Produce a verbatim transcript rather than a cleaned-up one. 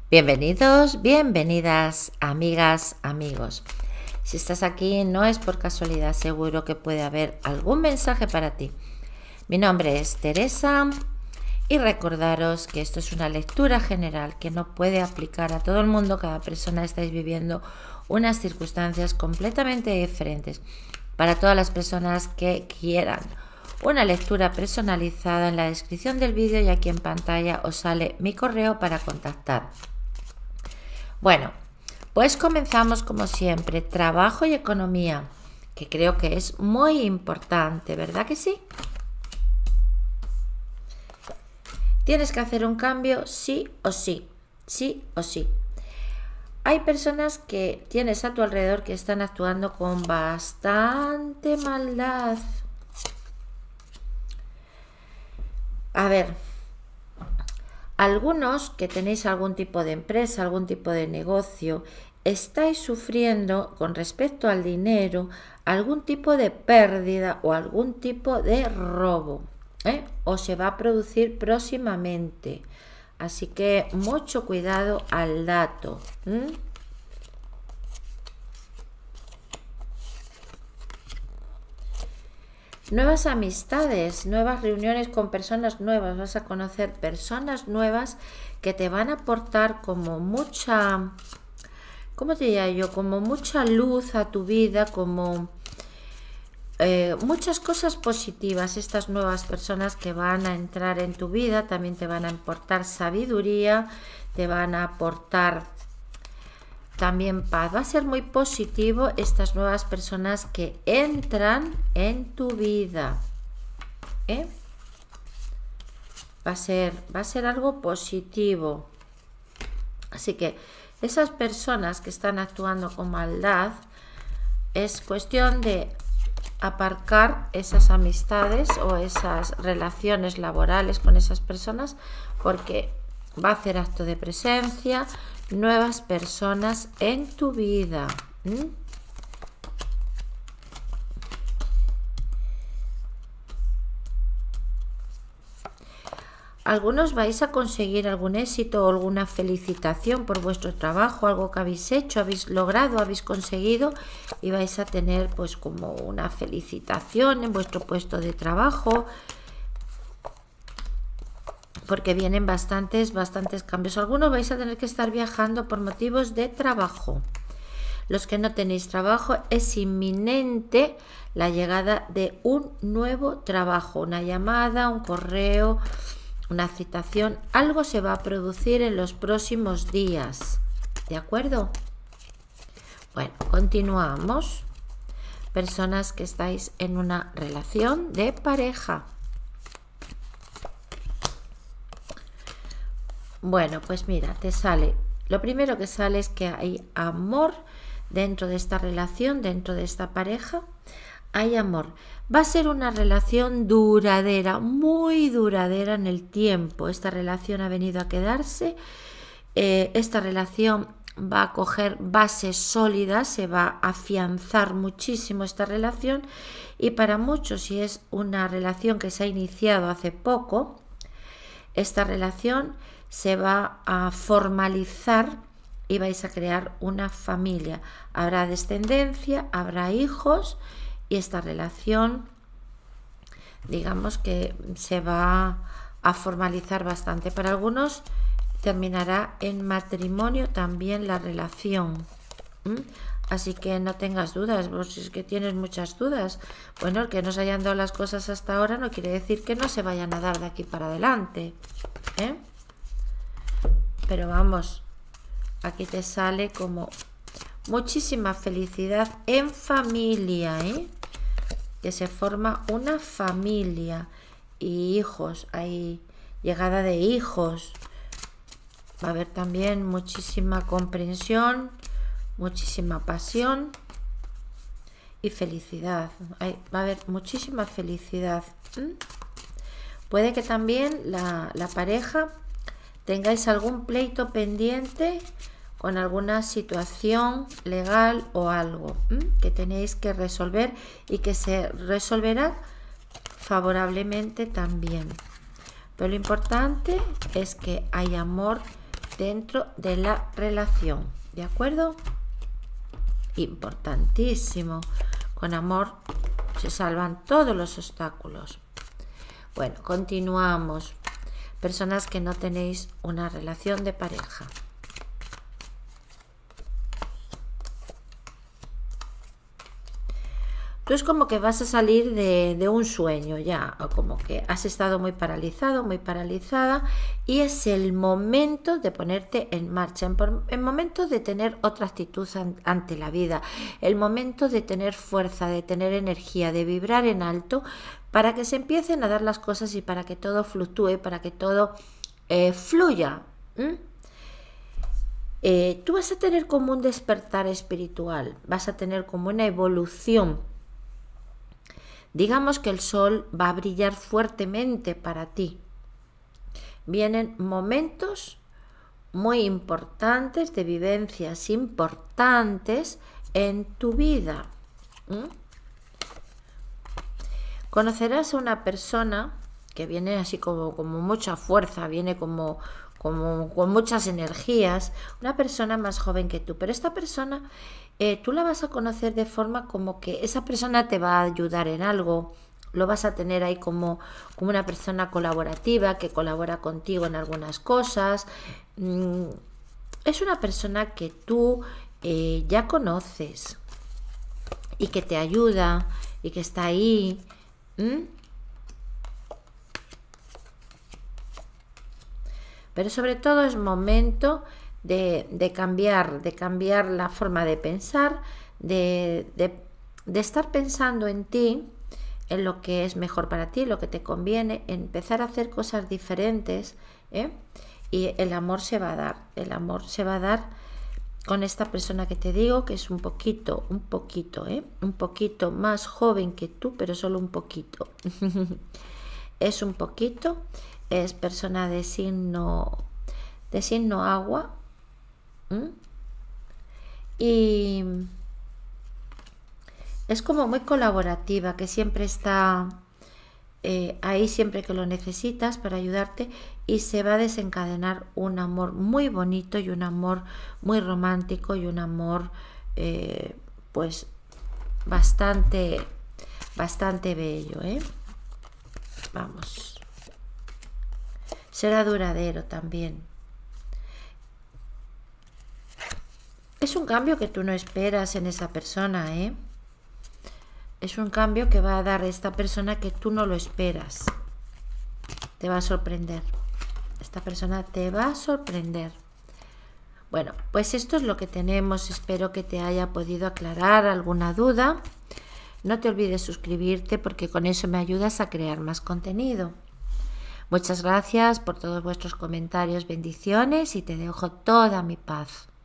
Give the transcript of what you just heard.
Bienvenidos, bienvenidas, amigas, amigos. Si estás aquí no es por casualidad, seguro que puede haber algún mensaje para ti. Mi nombre es Teresa y recordaros que esto es una lectura general que no puede aplicar a todo el mundo. Cada persona estáis viviendo unas circunstancias completamente diferentes. Para todas las personas que quieran una lectura personalizada, en la descripción del vídeo y aquí en pantalla os sale mi correo para contactar. Bueno, pues comenzamos como siempre, trabajo y economía, que creo que es muy importante, ¿verdad que sí? Tienes que hacer un cambio sí o sí, sí o sí. Hay personas que tienes a tu alrededor que están actuando con bastante maldad. A ver, algunos que tenéis algún tipo de empresa, algún tipo de negocio, estáis sufriendo con respecto al dinero algún tipo de pérdida o algún tipo de robo, ¿eh? O se va a producir próximamente. Así que mucho cuidado al dato. ¿Mm? Nuevas amistades, nuevas reuniones con personas nuevas, vas a conocer personas nuevas que te van a aportar como mucha, ¿cómo te diría yo? Como mucha luz a tu vida, como eh, muchas cosas positivas. Estas nuevas personas que van a entrar en tu vida también te van a aportar sabiduría, te van a aportar también paz. Va a ser muy positivo estas nuevas personas que entran en tu vida, ¿eh? Va a ser, va a ser algo positivo. Así que esas personas que están actuando con maldad, es cuestión de aparcar esas amistades o esas relaciones laborales con esas personas, porque va a hacer acto de presencia nuevas personas en tu vida. ¿Mm? Algunos vais a conseguir algún éxito o alguna felicitación por vuestro trabajo, algo que habéis hecho, habéis logrado, habéis conseguido, y vais a tener pues como una felicitación en vuestro puesto de trabajo, porque vienen bastantes, bastantes cambios. Algunos vais a tener que estar viajando por motivos de trabajo. Los que no tenéis trabajo, es inminente la llegada de un nuevo trabajo, una llamada, un correo, una citación, algo se va a producir en los próximos días, ¿de acuerdo? Bueno, continuamos. Personas que estáis en una relación de pareja. Bueno, pues mira, te sale, lo primero que sale es que hay amor dentro de esta relación, dentro de esta pareja, hay amor. Va a ser una relación duradera, muy duradera en el tiempo. Esta relación ha venido a quedarse, eh, esta relación va a coger bases sólidas, se va a afianzar muchísimo esta relación, y para muchos, si es una relación que se ha iniciado hace poco, esta relación se va a formalizar y vais a crear una familia. Habrá descendencia, habrá hijos, y esta relación, digamos que se va a formalizar bastante. Para algunos terminará en matrimonio también la relación. ¿Mm? Así que no tengas dudas. Vos es que tienes muchas dudas. Bueno, el que no se hayan dado las cosas hasta ahora no quiere decir que no se vayan a dar de aquí para adelante, ¿eh? Pero vamos, aquí te sale como muchísima felicidad en familia, ¿eh? Que se forma una familia y hijos, hay llegada de hijos. Va a haber también muchísima comprensión, muchísima pasión y felicidad. Hay, va a haber muchísima felicidad. ¿Mm? Puede que también la, la pareja tengáis algún pleito pendiente con alguna situación legal o algo ¿m? que tenéis que resolver y que se resolverá favorablemente también. Pero lo importante es que hay amor dentro de la relación, ¿de acuerdo? Importantísimo. Con amor se salvan todos los obstáculos. Bueno, continuamos. Personas que no tenéis una relación de pareja. Tú es como que vas a salir de, de un sueño ya, o como que has estado muy paralizado, muy paralizada, y es el momento de ponerte en marcha, en, el momento de tener otra actitud an, ante la vida, el momento de tener fuerza, de tener energía, de vibrar en alto, para que se empiecen a dar las cosas y para que todo fluctúe, para que todo eh, fluya. ¿Mm? Eh, tú vas a tener como un despertar espiritual, vas a tener como una evolución. Digamos que el sol va a brillar fuertemente para ti. Vienen momentos muy importantes, de vivencias importantes en tu vida. ¿Mm? Conocerás a una persona que viene así como, como mucha fuerza, viene como, como con muchas energías, una persona más joven que tú, pero esta persona eh, tú la vas a conocer de forma como que esa persona te va a ayudar en algo, lo vas a tener ahí como, como una persona colaborativa que colabora contigo en algunas cosas. Mm, es una persona que tú eh, ya conoces y que te ayuda y que está ahí. ¿Mm? Pero sobre todo es momento de, de cambiar, de cambiar la forma de pensar, de, de, de estar pensando en ti, en lo que es mejor para ti, lo que te conviene, empezar a hacer cosas diferentes, ¿eh? Y el amor se va a dar, el amor se va a dar con esta persona que te digo, que es un poquito, un poquito, ¿eh? un poquito más joven que tú, pero solo un poquito. Es un poquito. Es persona de signo, de signo agua. ¿Mm? Y es como muy colaborativa, que siempre está eh, ahí siempre que lo necesitas para ayudarte, y se va a desencadenar un amor muy bonito y un amor muy romántico y un amor eh, pues bastante, bastante bello, ¿eh? Vamos. Será duradero también. Es un cambio que tú no esperas en esa persona, ¿eh? Es un cambio que va a dar esta persona que tú no lo esperas. Te va a sorprender. Esta persona te va a sorprender. Bueno, pues esto es lo que tenemos. Espero que te haya podido aclarar alguna duda. No te olvides suscribirte, porque con eso me ayudas a crear más contenido. Muchas gracias por todos vuestros comentarios, bendiciones, y te dejo toda mi paz.